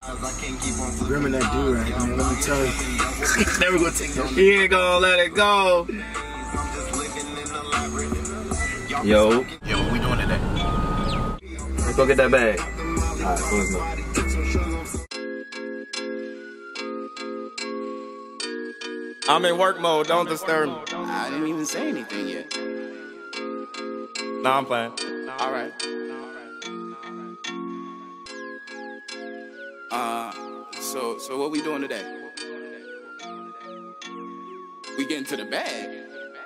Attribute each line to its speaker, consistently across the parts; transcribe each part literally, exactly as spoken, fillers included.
Speaker 1: Remember that dude right, man, let me tell you. Never gonna take that.
Speaker 2: He ain't gonna let it go. Yo.
Speaker 1: Yo, what we doing today?
Speaker 2: Let's go get that bag. Alright, so let's go. I'm in work mode, don't disturb me.
Speaker 3: I didn't even say anything yet.
Speaker 2: Nah, I'm playing.
Speaker 3: Alright. Uh, so, so what we doing today? We getting to the bag.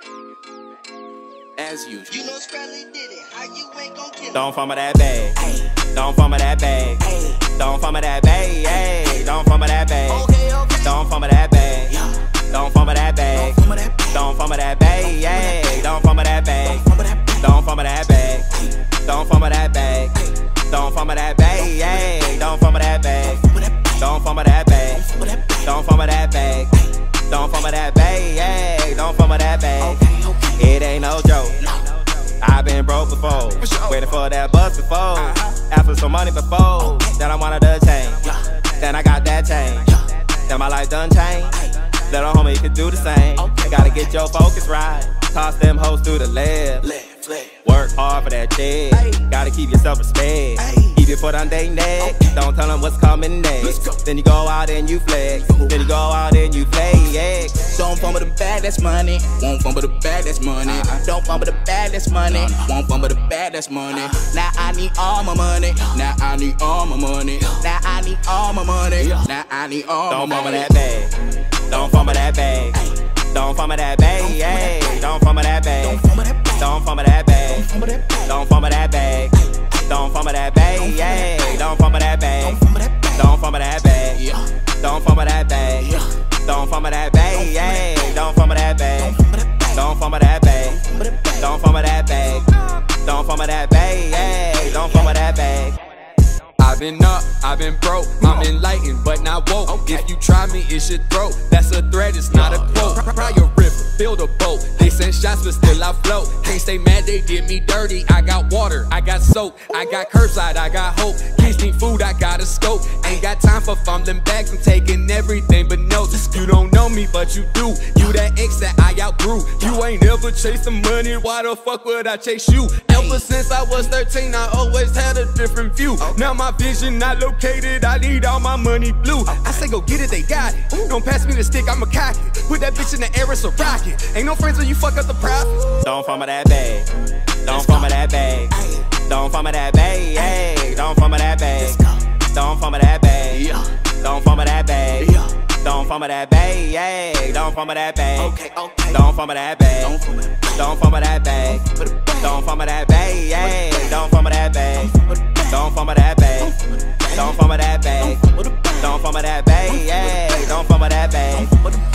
Speaker 3: As usual.
Speaker 4: You know Spradley did it. How you ain't gon' kill him?
Speaker 2: Don't fumble that bag. Don't fumble that bag. Don't fumble that bag. Hey, don't fumble that bag.
Speaker 4: Okay, okay.
Speaker 2: Don't fumble that bag. Don't fumble that bag. Don't fumble that bag. Hey, don't fumble that bag. Don't fumble that bag. Don't fumble that bag. Don't fumble that bag. Hey, don't fumble that bag. Don't fumble that bag. Don't fumble that bag. Don't fumble that bag. Hey, don't fumble that bag. It ain't no joke. I've been broke before, waiting for that bus before, after some money before. Then I wanted a change, then I got that change. Then my life done changed. Little homie could do the same. Gotta get your focus right. Toss them hoes through the left. Work hard for that check. Gotta keep yourself respect. Keep your foot on their neck. Don't tell them what's coming next. Then you go out and you flex. Then you go out and you flex.
Speaker 3: Don't fumble the bag, that's money. Won't fumble the bag, that's money. Don't fumble the bag, that's money. Won't fumble the bag, that's money. Now I need all my money. Now I need all my money. Now I need all my money. Now I need all my money.
Speaker 2: Don't fumble that bag. Don't fumble that bag. Don't fumble that bag. Hey, don't fumble that bag. Don't fumble that bag. Don't fumble that bag. Don't fumble that bag. Hey, don't fumble that bag. Don't fumble that bag. Don't fumble that bag. Don't fumble that bag. Hey, don't fumble that bag. Don't fumble that bag. Don't fumble that bag. Don't fumble that bag. Hey, don't fumble that bag.
Speaker 5: I've been up, I've been broke, I'm enlightened but not woke. Okay. If you try me, it's your throat. That's a threat, it's not a quote. Pry your river, build a boat. They send shots, but still I float. Can't stay mad, they did me dirty. I got water, I got soap, I got curbside, I got hope. Kids need food, I got a scope. Ain't got time for fumbling bags, I'm taking everything but notes. You don't know me, but you do. You that ex that I outgrew. You ain't ever chased the money, why the fuck would I chase you? Ever since I was thirteen, I always had a different view. Now my vision not located, I need all my money blue. I say go get it, they got it. Don't pass me the stick, I'ma cock it. Put that bitch in the air, it's a rocket. Ain't no friends when you fuck up the profit.
Speaker 2: Don't fumble that bag. Don't fumble that bag. Don't fumble that bag. Hey, don't fumble that bag. Don't fumble that bag. Don't fumble that bag. Don't fumble that bag. Hey, don't fumble that bag. Don't fumble that bag. Don't fumble that bag. Don't fumble that bag. Hey, don't fumble that bag. Don't fumble that bag. Don't fumble that bag. Don't fumble that bag. Hey, don't fumble that bag.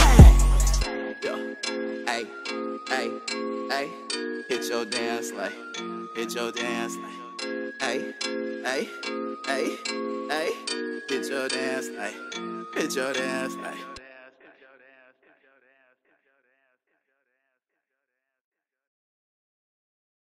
Speaker 3: Hey, hey, hey, hit your dance like, hit your dance like. Hey, hey, hey, hey, hit your dance like, hit your dance like.